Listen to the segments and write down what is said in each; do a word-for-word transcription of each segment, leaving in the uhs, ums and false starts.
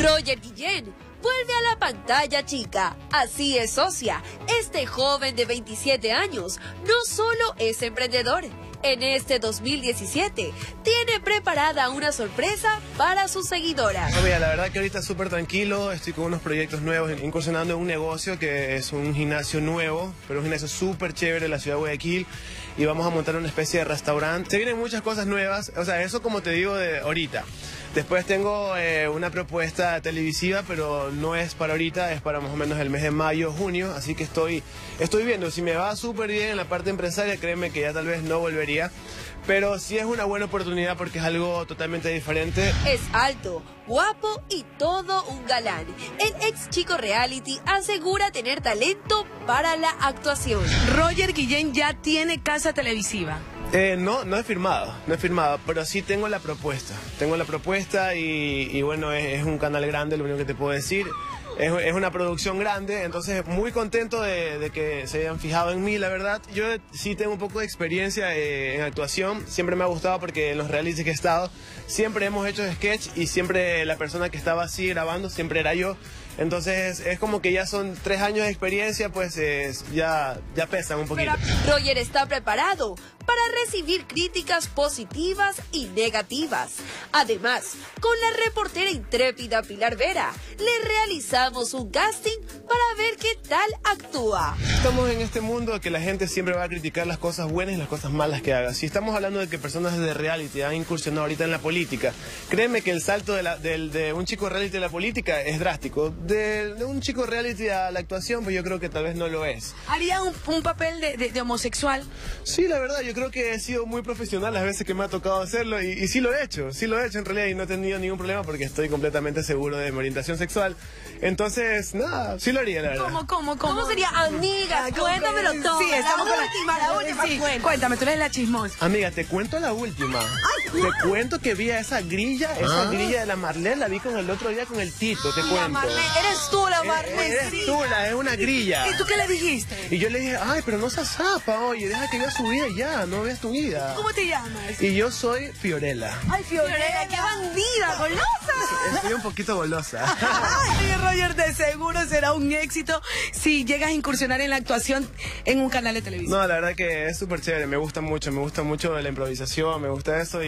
Roger Guillén vuelve a la pantalla chica. Así es, socia. Este joven de veintisiete años no solo es emprendedor. En este dos mil diecisiete tiene preparada una sorpresa para sus seguidoras. No, mira, la verdad que ahorita súper tranquilo, estoy con unos proyectos nuevos, incursionando en un negocio que es un gimnasio nuevo, pero un gimnasio súper chévere en la ciudad de Guayaquil, y vamos a montar una especie de restaurante. Se vienen muchas cosas nuevas, o sea, eso como te digo de ahorita. Después tengo eh, una propuesta televisiva, pero no es para ahorita, es para más o menos el mes de mayo, junio, así que estoy, estoy viendo. Si me va súper bien en la parte empresaria, créeme que ya tal vez no volvería, pero sí es una buena oportunidad porque es algo totalmente diferente. Es alto, guapo y todo un galán. El ex chico reality asegura tener talento para la actuación. Roger Guillén ya tiene casa televisiva. Eh, no, no he firmado, no he firmado, pero sí tengo la propuesta. Tengo la propuesta y, y bueno, es, es un canal grande, lo único que te puedo decir. Es, es una producción grande, entonces muy contento de, de que se hayan fijado en mí, la verdad. Yo sí tengo un poco de experiencia eh, en actuación, siempre me ha gustado porque en los realities que he estado, siempre hemos hecho sketch y siempre la persona que estaba así grabando, siempre era yo. Entonces es como que ya son tres años de experiencia, pues eh, ya, ya pesan un poquito. Roger está preparado para recibir críticas positivas y negativas. Además, con la reportera intrépida Pilar Vera, le realizamos un casting para ver qué tal actúa. Estamos en este mundo que la gente siempre va a criticar las cosas buenas y las cosas malas que haga. Si estamos hablando de que personas de reality han incursionado ahorita en la política, créeme que el salto de, la, de, de un chico reality a la política es drástico. De, de un chico reality a la actuación, pues yo creo que tal vez no lo es. ¿Haría un, un papel de, de, de homosexual? Sí, la verdad, yo creo que he sido muy profesional las veces que me ha tocado hacerlo y, y sí lo he hecho, sí lo he hecho en realidad y no he tenido ningún problema porque estoy completamente seguro de mi orientación sexual. Entonces, nada, sí lo haría, la verdad. ¿Cómo, cómo, cómo? ¿Cómo sería? Amiga, cuéntamelo todo. Sí, estamos la con última, la última. Sí, Cuenta. cuéntame, tú eres la chismosa. Amiga, te cuento la última. Ay, te cuento que vi a esa grilla, esa grilla de la Marlene, la vi con el otro día con el Tito, te La cuento. Marlene, eres tú la Marlene. Eres sí. tú, la es una grilla. ¿Y tú qué le dijiste? Y yo le dije, ay, pero no seas zapa, oye, deja que vea su vida ya, no veas tu vida. ¿Cómo te llamas? Y yo soy Fiorella. Ay, Fiorella, qué bandida, golosa. Estoy un poquito golosa. Ay, Roger, de seguro será un éxito si llegas a incursionar en la actuación en un canal de televisión. No, la verdad que es súper chévere, me gusta mucho, me gusta mucho la improvisación, me gusta eso y,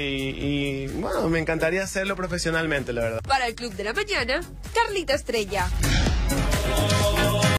y bueno, me encantaría hacerlo profesionalmente, la verdad. Para el Club de la Mañana, Carlita Estrella.